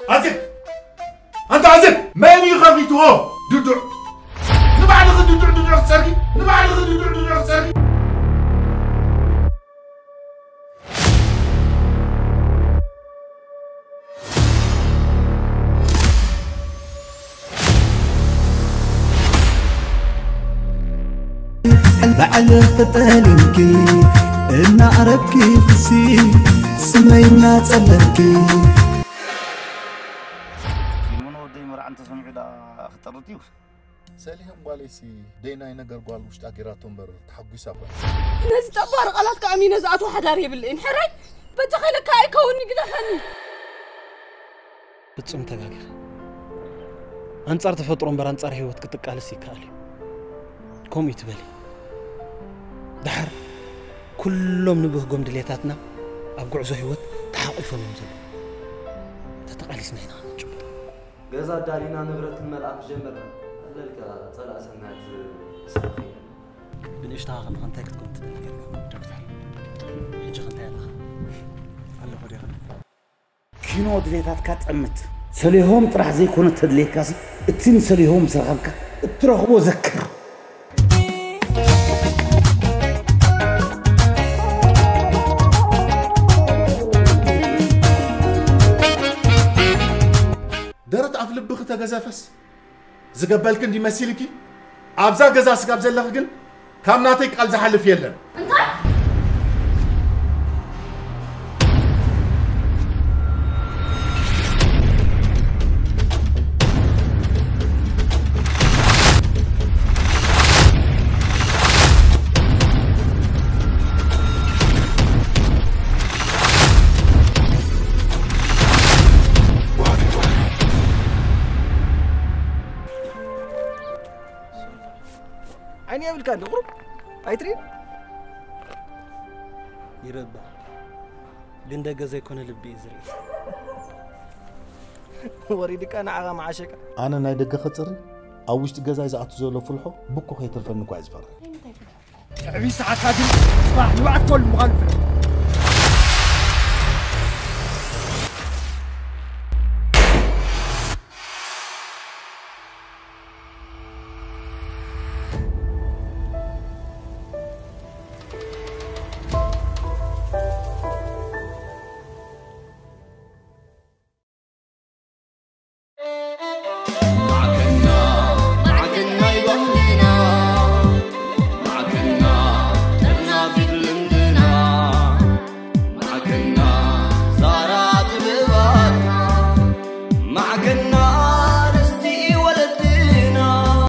عزب أنت عزب ماني غفيته دودو نبعد دودو سرقي نبعد دودو سرقي بعد فتالينكي إن عربكي فسي سمينا تسلمكي منو دي مرة أنت سمعي دا اخترتيو ساليهم واليسي دينا ينقر قوال وش تاقيراتهم بر تحقي سابا ناس تبار غلط كأمي نزعتو حداري بالإن حري بتخيلك هاي كوني كده خني بتصوم تغاغر أنصار تفطرون بر أنصار هيوت كتقالسي كالي كوم يتبلي دحر كلهم نبه قوم دليتاتنا أبقع زهيوت تحقفهم يمزل تتقالسنا هنا نجبط جزا دارينا نبرة الملعب جمرنا للك طلع سنات سخيفة بنشتغل غنتك تكون تدلي دكتور حجة غنتي الله الله خدي كينو دليتات كاتعمت سليهم طرح زي كونت تدليك كاسي اتين سليهم سرغبك اترغبو ذكر درت عفل بخته جزافس زقبلك دي مسيلكي ابزا جزاس قاب زلخ جن كامناتي قال زحلف يلن انت عيني قبل كان غرب ايترين يربى قندا زي يكون لبي زري وريدك انا عغا معاشك أنا نايدك خطري أو وش تجزا إذا أتزول فلحو بكو خيط الفن كويس فرق تعبي ساعات هذه صباح يوعد كل مغلف